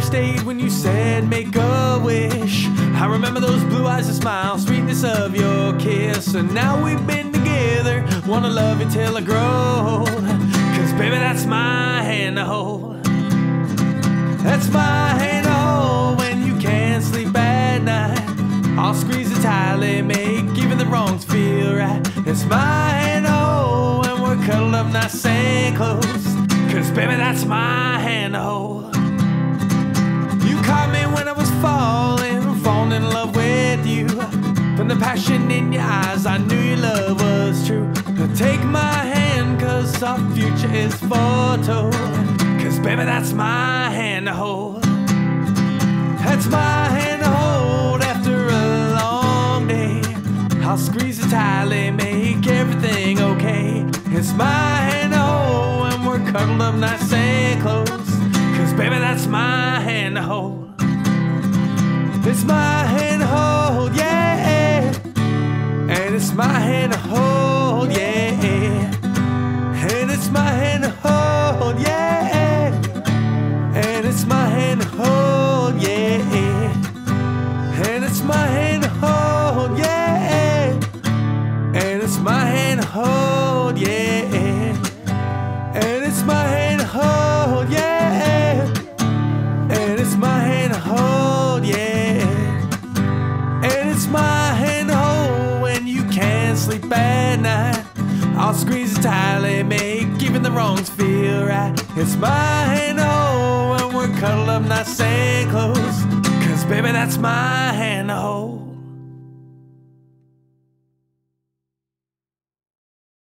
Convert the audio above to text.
stayed when you said make a wish. I remember those blue eyes and smiles, sweetness of your kiss. And now we've been together, wanna love you till I grow old. Cause baby, that's my hand to hold. That's my hand to hold when you can't sleep at night. I'll squeeze it tightly, make even the wrongs feel right. It's my hand to hold when we're cuddled up nice and close. Cause baby, that's my hand to hold. You caught me when I was falling in love with you. From the passion in your eyes, I knew your love was true. Now take my hand, cause our future is foretold. Cause baby, that's my hand to hold. That's my hand to hold after a long day. I'll squeeze it tightly, make everything okay. It's my hand to hold when we're cuddled up nice and close. Cause baby, that's my hand to hold. It's my hand to hold, yeah. And it's my hand to hold, yeah. And it's my hand to hold, yeah. And it's my hand to hold, yeah. And it's my hand to hold, yeah. And it's my hand to hold, yeah. And it's my hand to hold, yeah. And it's my hand to hold, yeah. And it's my hand to hold when you can't sleep at night. I'll squeeze it tightly, make even the wrongs feel right. It's my hand to hold when we're cuddled up nice and close. Cause baby, that's my hand to hold.